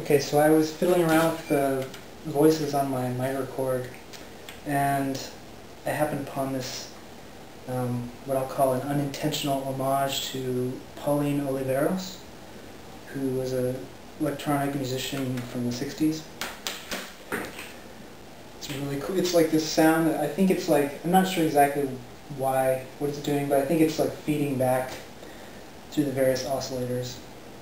Okay, so I was fiddling around with the voices on my record, and I happened upon this, what I'll call an unintentional homage to Oliveros, who was an electronic musician from the 60s. It's really cool. It's like this sound that I think it's like, I'm not sure exactly what it's doing, but I think it's like feeding back through the various oscillators.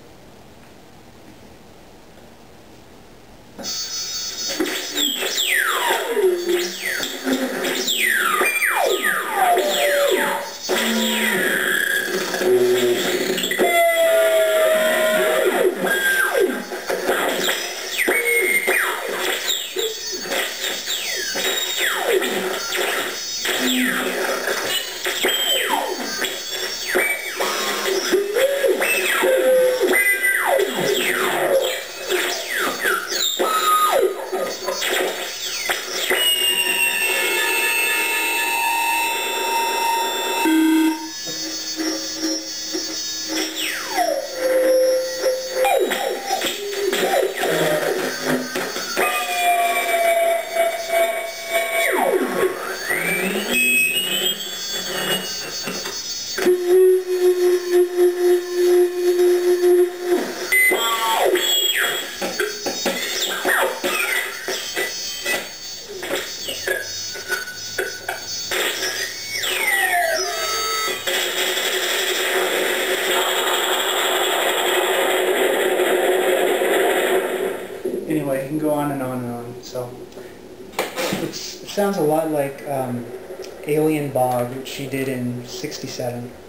Anyway, you can go on and on and on. So it sounds a lot like Alien Bog, which she did in '67.